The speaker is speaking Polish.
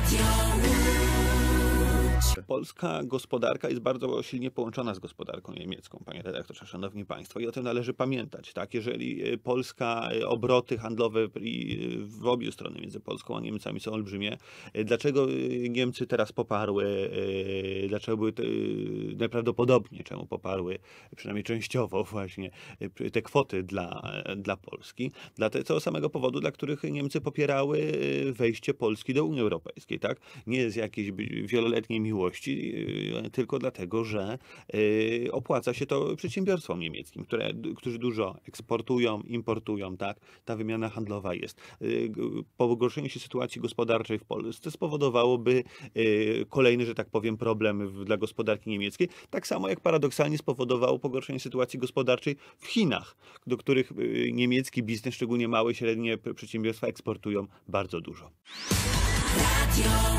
Polska gospodarka jest bardzo silnie połączona z gospodarką niemiecką, panie redaktorze, szanowni państwo, i o tym należy pamiętać. Tak? Jeżeli Polska, obroty handlowe w obie strony między Polską a Niemcami są olbrzymie, dlaczego Niemcy teraz poparły, dlaczego były najprawdopodobniej, czemu poparły, przynajmniej częściowo właśnie, te kwoty dla Polski? Dla tego samego powodu, dla których Niemcy popierały wejście Polski do Unii Europejskiej. Tak? Nie z jakiejś wieloletniej miłości, tylko dlatego, że opłaca się to przedsiębiorstwom niemieckim, którzy dużo eksportują, importują, tak? Ta wymiana handlowa jest. Pogorszenie się sytuacji gospodarczej w Polsce spowodowałoby kolejny, że tak powiem, problem dla gospodarki niemieckiej, tak samo jak paradoksalnie spowodowało pogorszenie sytuacji gospodarczej w Chinach, do których niemiecki biznes, szczególnie małe i średnie przedsiębiorstwa, eksportują bardzo dużo.